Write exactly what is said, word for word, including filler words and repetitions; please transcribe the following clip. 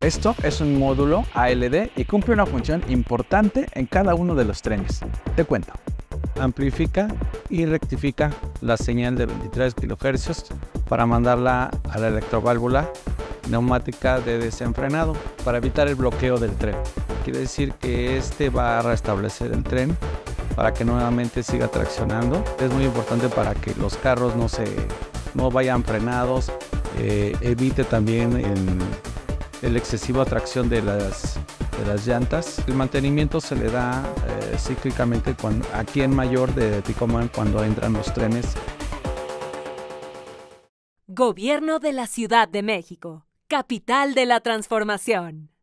Esto es un módulo A L D y cumple una función importante en cada uno de los trenes. Te cuento. Amplifica y rectifica la señal de veintitrés kilohercios para mandarla a la electroválvula neumática de desenfrenado para evitar el bloqueo del tren. Quiere decir que este va a restablecer el tren para que nuevamente siga traccionando. Es muy importante para que los carros no, se, no vayan frenados, eh, evite también el, el excesivo atracción de las, de las llantas. El mantenimiento se le da eh, cíclicamente cuando, aquí en Mayor de Ticomán cuando entran los trenes. Gobierno de la Ciudad de México, capital de la transformación.